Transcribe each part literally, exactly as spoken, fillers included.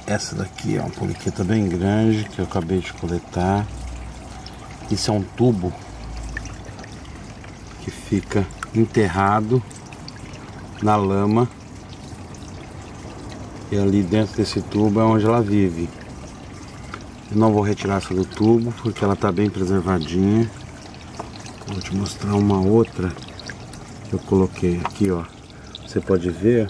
Essa daqui é uma poliqueta bem grande que eu acabei de coletar. Isso é um tubo que fica enterrado na lama. E ali dentro desse tubo é onde ela vive. Eu não vou retirar essa do tubo porque ela está bem preservadinha. Vou te mostrar uma outra que eu coloquei aqui, ó. Você pode ver.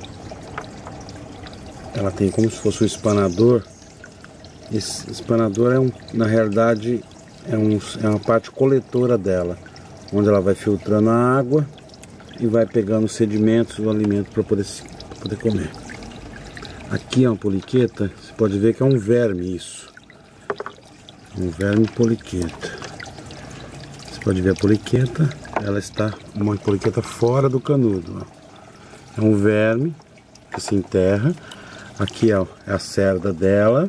Ela tem como se fosse um espanador. Esse espanador é um, na realidade é, um, é uma parte coletora dela, onde ela vai filtrando a água e vai pegando os sedimentos do alimento para poder, pra poder comer. Aqui é uma poliqueta. Você pode ver que é um verme isso. Um verme poliqueta. Você pode ver a poliqueta. Ela está uma poliqueta fora do canudo. Ó. É um verme que se enterra. Aqui ó, é a cerda dela.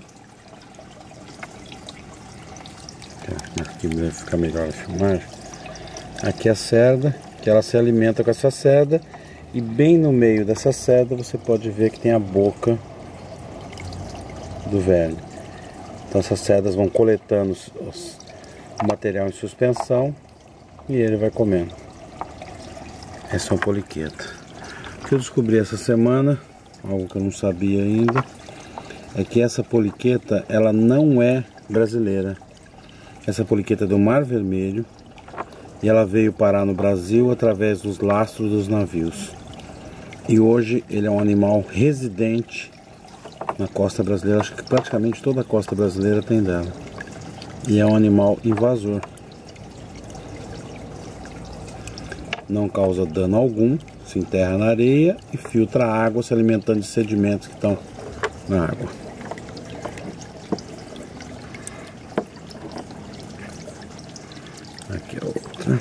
Aqui vai ficar melhor a filmagem. Aqui é a cerda, que ela se alimenta com essa cerda. E bem no meio dessa cerda você pode ver que tem a boca do verme. Então essas cerdas vão coletando os, os, o material em suspensão e ele vai comendo. Essa é uma poliqueta. O que eu descobri essa semana, algo que eu não sabia ainda, é que essa poliqueta ela não é brasileira. Essa poliqueta é do Mar Vermelho e ela veio parar no Brasil através dos lastros dos navios. E hoje ele é um animal residente na costa brasileira. Acho que praticamente toda a costa brasileira tem dela. E é um animal invasor. Não causa dano algum, se enterra na areia e filtra a água se alimentando de sedimentos que estão na água. Aqui é outra.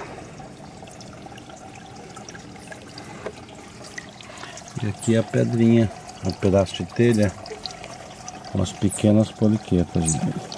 E aqui é a pedrinha, um pedaço de telha com as pequenas poliquetas dele.